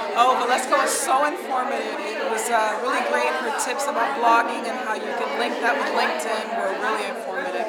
Oh, Valesco was so informative. It was really great. Her tips about blogging and how you can link that with LinkedIn were really informative.